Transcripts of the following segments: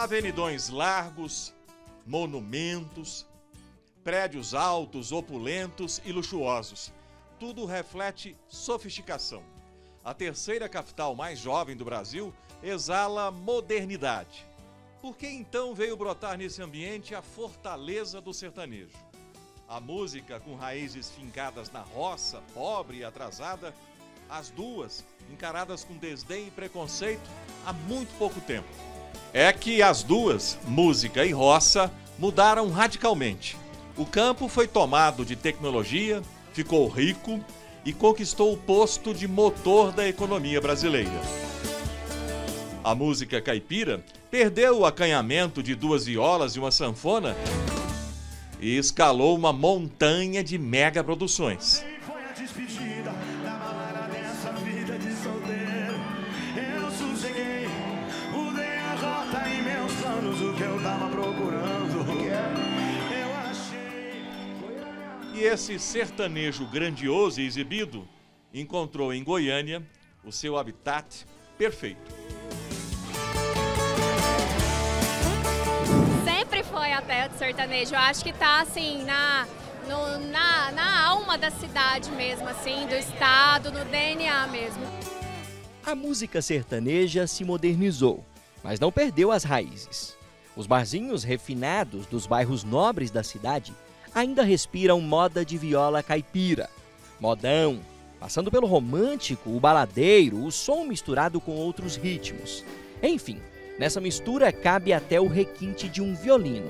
Avenidões largos, monumentos, prédios altos, opulentos e luxuosos. Tudo reflete sofisticação. A terceira capital mais jovem do Brasil exala modernidade. Por que então veio brotar nesse ambiente a fortaleza do sertanejo? A música com raízes fincadas na roça, pobre e atrasada, as duas encaradas com desdém e preconceito há muito pouco tempo. É que as duas, música e roça, mudaram radicalmente. O campo foi tomado de tecnologia, ficou rico e conquistou o posto de motor da economia brasileira. A música caipira perdeu o acanhamento de duas violas e uma sanfona e escalou uma montanha de megaproduções. Foi a despedida da balada dessa vida de solteiro. Eu sosseguei, mudei a rota em meus planos, o que eu tava procurando. Eu achei. E esse sertanejo grandioso e exibido encontrou em Goiânia o seu habitat perfeito. Sempre foi a terra do sertanejo. Eu acho que tá assim na alma da cidade mesmo, assim, do estado, no DNA mesmo. A música sertaneja se modernizou, mas não perdeu as raízes. Os barzinhos refinados dos bairros nobres da cidade ainda respiram moda de viola caipira. Modão, passando pelo romântico, o baladeiro, o som misturado com outros ritmos. Enfim, nessa mistura cabe até o requinte de um violino.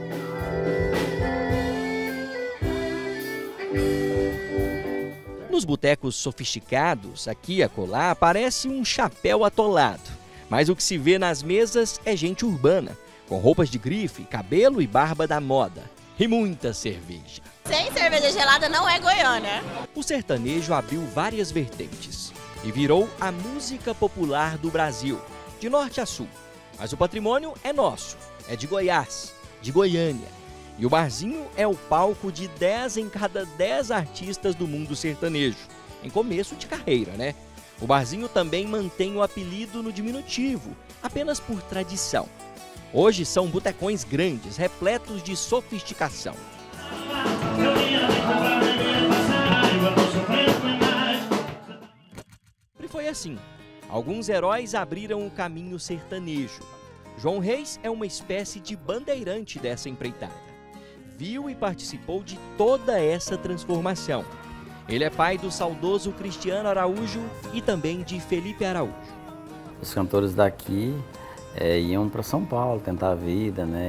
Nos botecos sofisticados, aqui e acolá, aparece um chapéu atolado. Mas o que se vê nas mesas é gente urbana, com roupas de grife, cabelo e barba da moda. E muita cerveja. Sem cerveja gelada não é Goiânia. O sertanejo abriu várias vertentes e virou a música popular do Brasil, de norte a sul. Mas o patrimônio é nosso, é de Goiás, de Goiânia. E o barzinho é o palco de 10 em cada 10 artistas do mundo sertanejo, em começo de carreira, né? O barzinho também mantém o apelido no diminutivo, apenas por tradição. Hoje são botecões grandes, repletos de sofisticação. E foi assim. Alguns heróis abriram o caminho sertanejo. João Reis é uma espécie de bandeirante dessa empreitada. Viu e participou de toda essa transformação. Ele é pai do saudoso Cristiano Araújo e também de Felipe Araújo. Os cantores daqui iam para São Paulo tentar a vida, né?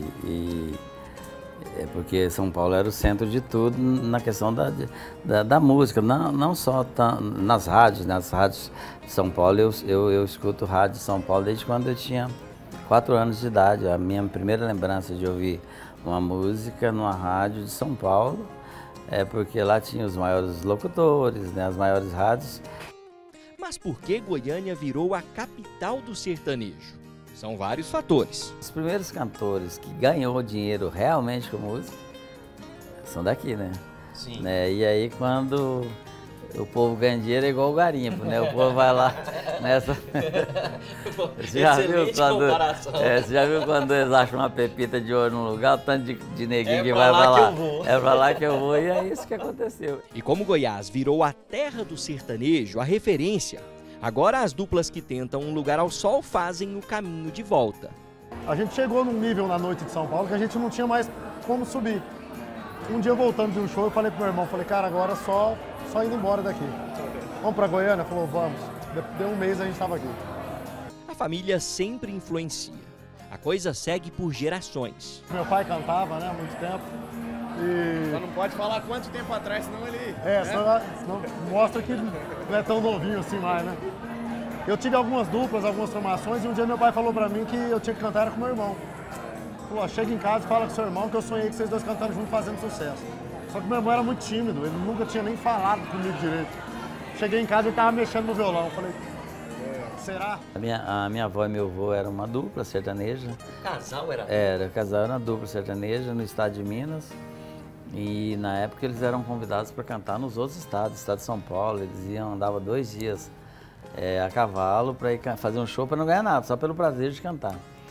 Porque São Paulo era o centro de tudo na questão da música, não só nas rádios, né? Nas rádios de São Paulo. Eu escuto rádio de São Paulo desde quando eu tinha 4 anos de idade. A minha primeira lembrança de ouvir uma música numa rádio de São Paulo é porque lá tinha os maiores locutores, né? As maiores rádios. Mas por que Goiânia virou a capital do sertanejo? São vários fatores. Os primeiros cantores que ganhou dinheiro realmente com música são daqui, né? Sim. Né? E aí quando o povo ganha dinheiro é igual o garimpo, né? O povo vai lá nessa... Você já viu quando eles acham uma pepita de ouro num lugar, o tanto de neguinho que vai pra lá? É pra lá que eu vou e é isso que aconteceu. E como Goiás virou a terra do sertanejo, a referência, agora as duplas que tentam um lugar ao sol fazem o caminho de volta. A gente chegou num nível na noite de São Paulo que a gente não tinha mais como subir. Um dia voltando de um show, eu falei pro meu irmão, cara, agora só indo embora daqui. Vamos pra Goiânia? Ele falou, vamos. Deu um mês a gente estava aqui. A família sempre influencia. A coisa segue por gerações. Meu pai cantava, né, há muito tempo. E... Só não pode falar quanto tempo atrás, senão ele... senão mostra que não é tão novinho assim mais, né? Eu tive algumas duplas, algumas formações, e um dia meu pai falou pra mim que eu tinha que cantar com meu irmão. Falou, chega em casa e fala com seu irmão que eu sonhei com vocês dois cantando juntos, fazendo sucesso. Só que meu irmão era muito tímido, ele nunca tinha nem falado comigo direito. Cheguei em casa e ele tava mexendo no violão. Falei, será? A minha avó e meu avô eram uma dupla sertaneja. Casal era? Casal era uma dupla sertaneja no estado de Minas. E na época eles eram convidados para cantar nos outros estados, estado de São Paulo. Eles andavam 2 dias a cavalo para ir fazer um show para não ganhar nada, só pelo prazer de cantar.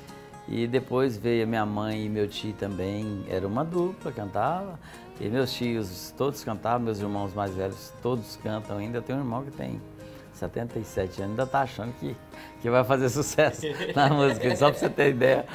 E depois veio a minha mãe e meu tio também, era uma dupla, cantava. E meus tios todos cantavam, meus irmãos mais velhos todos cantam ainda. Eu tenho um irmão que tem 77 anos, ainda tá achando que vai fazer sucesso na música, só pra você ter ideia.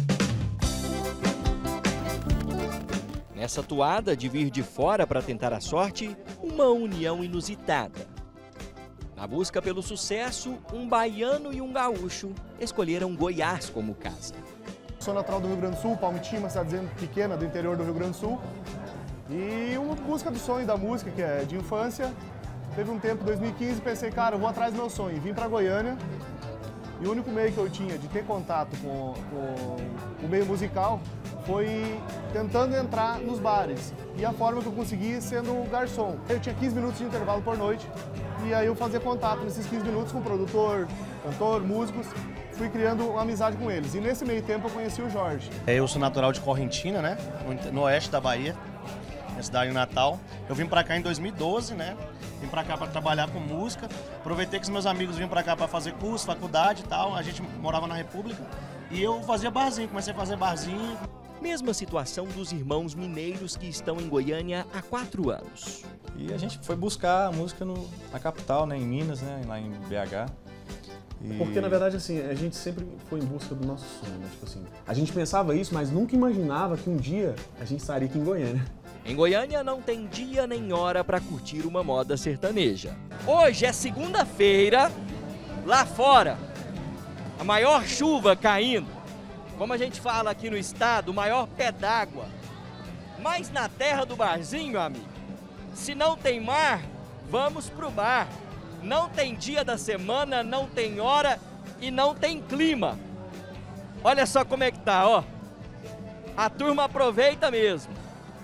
Nessa toada de vir de fora para tentar a sorte, uma união inusitada. Na busca pelo sucesso, um baiano e um gaúcho escolheram Goiás como casa. Sou natural do Rio Grande do Sul, Palmitim, uma cidade pequena do interior do Rio Grande do Sul. E uma busca do sonho da música, que é de infância. Teve um tempo, 2015, pensei, cara, eu vou atrás do meu sonho. Vim para Goiânia e o único meio que eu tinha de ter contato com o meio musical foi tentando entrar nos bares. E a forma que eu consegui sendo garçom. Eu tinha 15 minutos de intervalo por noite e aí eu fazia contato nesses 15 minutos com o produtor, cantor, músicos. Fui criando uma amizade com eles. E nesse meio tempo eu conheci o Jorge. Eu sou natural de Correntina, né? No oeste da Bahia, minha cidade natal. Eu vim pra cá em 2012, né? Vim pra cá pra trabalhar com música. Aproveitei que os meus amigos vinham pra cá pra fazer curso, faculdade e tal. A gente morava na República. E eu fazia barzinho, comecei a fazer barzinho. Mesma situação dos irmãos mineiros que estão em Goiânia há 4 anos. E a gente foi buscar a música na capital, né? Em Minas, né? Lá em BH. Porque, na verdade, assim, a gente sempre foi em busca do nosso sonho, né? Tipo assim, a gente pensava isso, mas nunca imaginava que um dia a gente estaria aqui em Goiânia. Em Goiânia não tem dia nem hora para curtir uma moda sertaneja. Hoje é segunda-feira, lá fora, a maior chuva caindo. Como a gente fala aqui no estado, o maior pé d'água. Mas na terra do barzinho, meu amigo, se não tem mar, vamos pro bar. Não tem dia da semana, não tem hora e não tem clima. Olha só como é que tá, ó. A turma aproveita mesmo.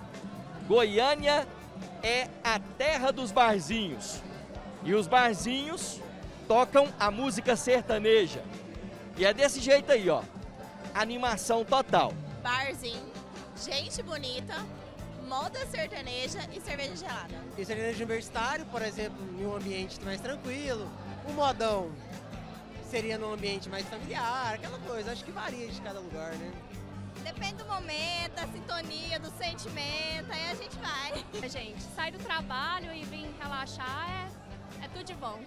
Goiânia é a terra dos barzinhos. E os barzinhos tocam a música sertaneja. E é desse jeito aí, ó. Animação total. Barzinho, gente bonita, moda sertaneja e cerveja gelada. E sertanejo universitário, por exemplo, em um ambiente mais tranquilo. O modão seria num ambiente mais familiar, aquela coisa. Acho que varia de cada lugar, né? Depende do momento, da sintonia, do sentimento, aí a gente vai. A gente sai do trabalho e vir relaxar é tudo de bom.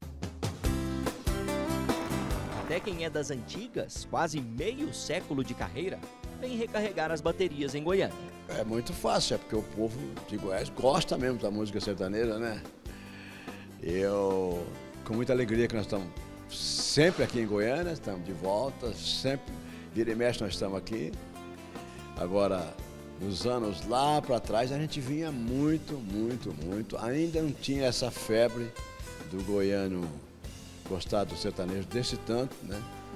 Até quem é das antigas, quase meio século de carreira, vem recarregar as baterias em Goiânia. É muito fácil, é porque o povo de Goiás gosta mesmo da música sertaneja, né? Eu, com muita alegria que nós estamos sempre aqui em Goiânia, estamos de volta, sempre, vira e mexe nós estamos aqui. Agora, nos anos lá para trás, a gente vinha muito, ainda não tinha essa febre do goiano gostar do sertanejo desse tanto, né?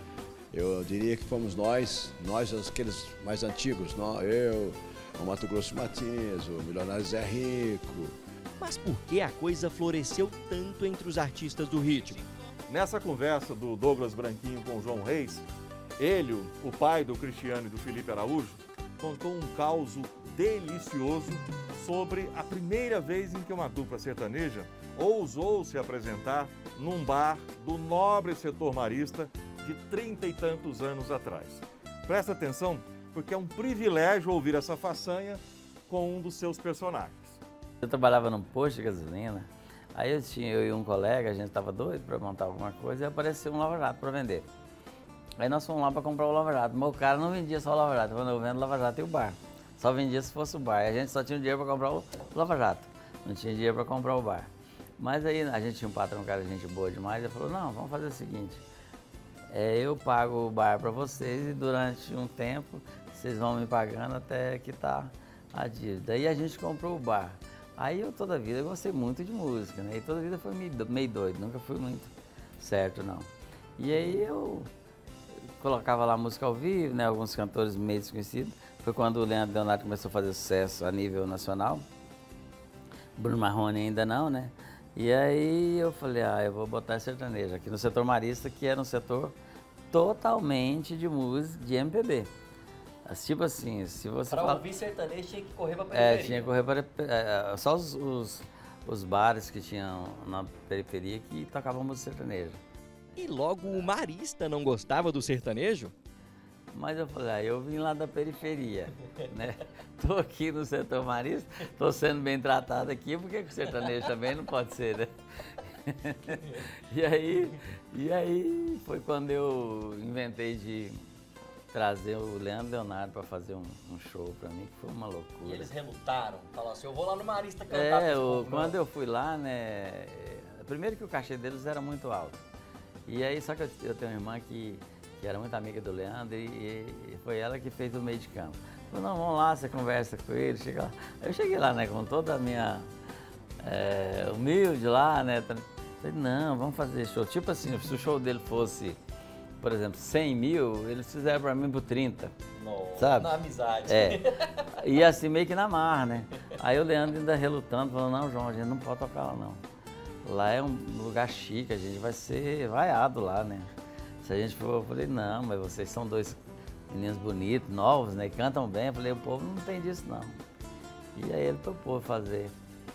Eu diria que fomos nós aqueles mais antigos, eu, o Mato Grosso Martins, o Milionário Zé Rico. Mas por que a coisa floresceu tanto entre os artistas do ritmo? Nessa conversa do Douglas Branquinho com o João Reis, ele, o pai do Cristiano e do Felipe Araújo, contou um caos delicioso sobre a primeira vez em que uma dupla sertaneja ousou se apresentar num bar do nobre setor marista de 30 e tantos anos atrás. Presta atenção, porque é um privilégio ouvir essa façanha com um dos seus personagens. Eu trabalhava num posto de gasolina, aí eu e um colega, a gente estava doido para montar alguma coisa e apareceu um lava-jato para vender. Aí nós fomos lá para comprar o lava-jato, mas o cara não vendia só o lava-jato, quando eu vendo lava-jato e o bar. Só vendia se fosse o bar, a gente só tinha dinheiro para comprar o lava-jato, não tinha dinheiro para comprar o bar. Mas aí a gente tinha um patrão, um cara de gente boa demais, ele falou, não, vamos fazer o seguinte, eu pago o bar para vocês e durante um tempo vocês vão me pagando até quitar a dívida. Aí a gente comprou o bar. Aí eu toda a vida gostei muito de música, né? E toda a vida foi meio doido, nunca fui muito certo, não. E aí eu colocava lá música ao vivo, né? Alguns cantores meio desconhecidos. Foi quando o Leonardo começou a fazer sucesso a nível nacional. Bruno Marrone ainda não, né? E aí eu falei, eu vou botar sertanejo aqui no setor marista, que era um setor totalmente de música, de MPB. Tipo assim, se você Para ouvir sertanejo tinha que correr para a periferia. Tinha que correr para... Só os bares que tinham na periferia que tocavam música sertaneja. E logo o marista não gostava do sertanejo? Mas eu falei, eu vim lá da periferia, né? Tô aqui no setor marista, tô sendo bem tratado aqui, por que o sertanejo também não pode ser, né? E aí foi quando eu inventei de trazer o Leandro Leonardo para fazer um show para mim, que foi uma loucura. E eles relutaram, falaram assim, eu vou lá no Marista cantar. Quando eu fui lá, né, primeiro que o cachê deles era muito alto. E aí, só que eu tenho uma irmã que era muito amiga do Leandro e foi ela que fez o meio de campo. Falei, não, vamos lá, você conversa com ele, chega lá. Eu cheguei lá, né, com toda a minha humilde lá, né, falei, não, vamos fazer show. Tipo assim, se o show dele fosse, por exemplo, 100 mil, eles fizeram pra mim por 30. Nossa, sabe? na amizade. E assim, meio que na marra, né? Aí o Leandro ainda relutando, falou, não, João, a gente não pode tocar lá, não. Lá é um lugar chique, a gente vai ser vaiado lá, né? Se a gente for, eu falei, não, mas vocês são dois meninos bonitos, novos, né? Cantam bem. Eu falei, o povo não tem disso, não. E aí ele topou fazer.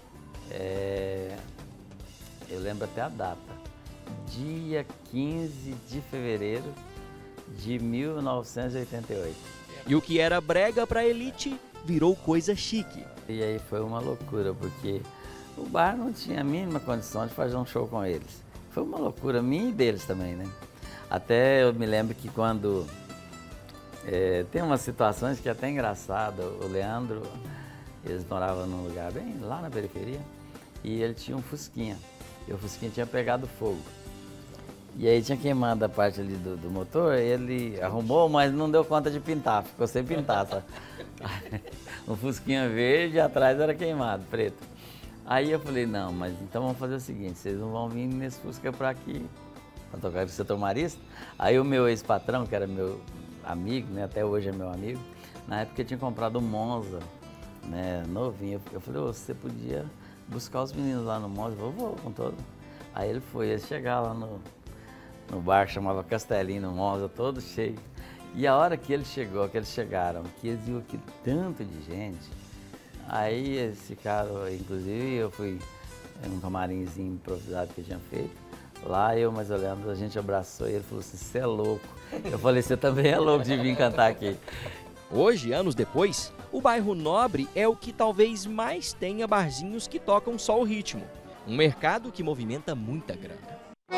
Eu lembro até a data. Dia 15 de fevereiro de 1988. E o que era brega pra elite virou coisa chique. E aí foi uma loucura, porque o bar não tinha a mínima condição de fazer um show com eles. Foi uma loucura minha e deles também, né? Até eu me lembro que quando... tem umas situações que é até engraçado. O Leandro, eles moravam num lugar bem lá na periferia, e ele tinha um Fusquinha. E o Fusquinha tinha pegado fogo. E aí tinha queimado a parte ali do motor, ele arrumou, mas não deu conta de pintar, ficou sem pintar, sabe? Um Fusquinha verde, atrás era queimado, preto. Aí eu falei, não, mas então vamos fazer o seguinte, vocês não vão vir nesse Fusca pra aqui, pra tocar no setor marista. Aí o meu ex-patrão, que era meu amigo, né, até hoje é meu amigo, na época ele tinha comprado um Monza, né, novinho. Eu falei, você podia buscar os meninos lá no Monza? Eu vou com todo. Aí ele foi, eles chegaram lá no bar, chamava Castelinho, no Monza, todo cheio. E a hora que ele chegou, que eles chegaram, que eles viram aquele tanto de gente, aí eles ficaram, inclusive eu fui em um camarimzinho improvisado que eu tinha feito, lá eu, mais olhando, a gente abraçou e ele falou assim, você é louco. Eu falei, você também é louco de vir cantar aqui. Hoje, anos depois, o bairro Nobre é o que talvez mais tenha barzinhos que tocam só o ritmo. Um mercado que movimenta muita grana.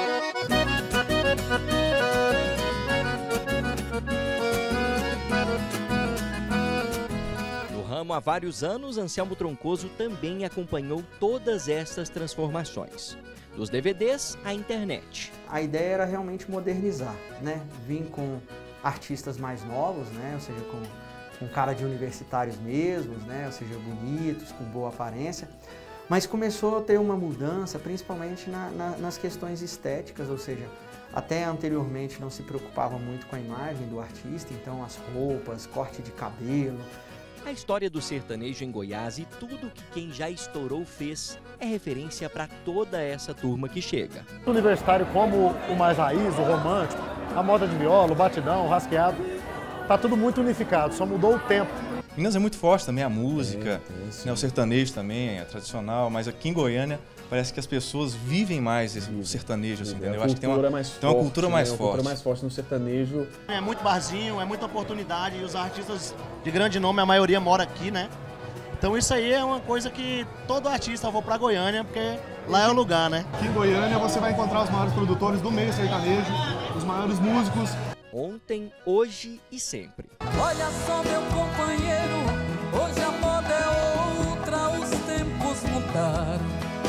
No ramo há vários anos, Anselmo Troncoso também acompanhou todas estas transformações. Dos DVDs à internet. A ideia era realmente modernizar, né? Vim com artistas mais novos, né? Ou seja, com cara de universitários mesmos, né? Ou seja, bonitos, com boa aparência. Mas começou a ter uma mudança, principalmente nas questões estéticas, ou seja, até anteriormente não se preocupava muito com a imagem do artista, então as roupas, corte de cabelo. A história do sertanejo em Goiás e tudo que quem já estourou fez é referência para toda essa turma que chega. O universitário, como o mais raiz, o romântico, a moda de viola, o batidão, o rasqueado, tá tudo muito unificado, só mudou o tempo. Minas é muito forte também a música, né, o sertanejo também é tradicional, mas aqui em Goiânia parece que as pessoas vivem mais o sertanejo, assim, entendeu? Eu acho que tem uma cultura mais forte. Uma cultura mais forte no sertanejo. É muito barzinho, é muita oportunidade e os artistas de grande nome, a maioria mora aqui, né? Então isso aí é uma coisa que todo artista, eu vou pra Goiânia, porque lá é o lugar, né? Aqui em Goiânia você vai encontrar os maiores produtores do meio sertanejo, os maiores músicos. Ontem, hoje e sempre. Olha só, meu companheiro, hoje a moda é outra, os tempos mudaram.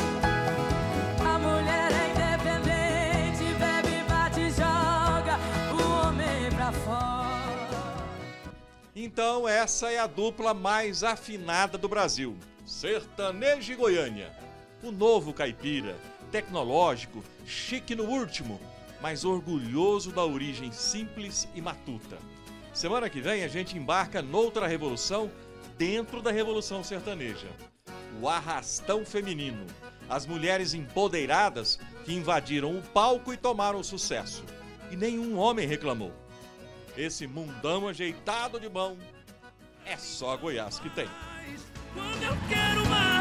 A mulher é independente, bebe, bate e joga o homem pra fora. Então essa é a dupla mais afinada do Brasil. Sertanejo e Goiânia. O novo caipira, tecnológico, chique no último, mas orgulhoso da origem simples e matuta. Semana que vem a gente embarca noutra revolução dentro da Revolução Sertaneja. O arrastão feminino. As mulheres empoderadas que invadiram o palco e tomaram o sucesso. E nenhum homem reclamou. Esse mundão ajeitado de bom é só Goiás que tem. Quando eu quero mais.